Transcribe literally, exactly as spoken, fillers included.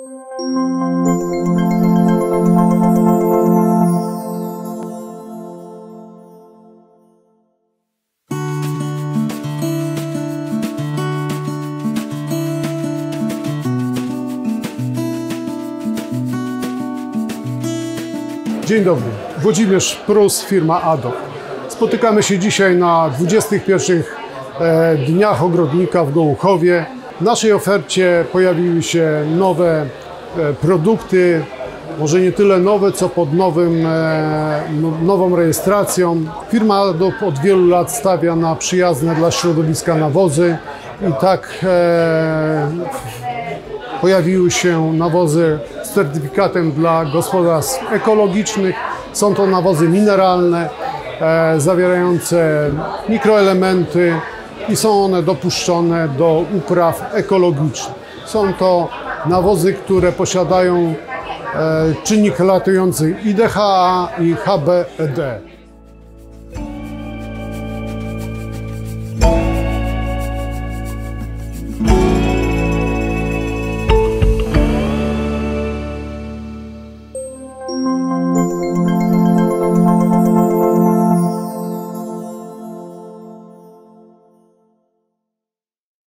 Dzień dobry, Włodzimierz Prus, firma Ado. Spotykamy się dzisiaj na dwudziestych pierwszych Dniach Ogrodnika w Gołuchowie. W naszej ofercie pojawiły się nowe produkty, może nie tyle nowe, co pod nowym, nową rejestracją. Firma Ado od wielu lat stawia na przyjazne dla środowiska nawozy i tak e, pojawiły się nawozy z certyfikatem dla gospodarstw ekologicznych. Są to nawozy mineralne, e, zawierające mikroelementy i są one dopuszczone do upraw ekologicznych. Są to nawozy, które posiadają e, czynnik latujący I D H A i H B E D.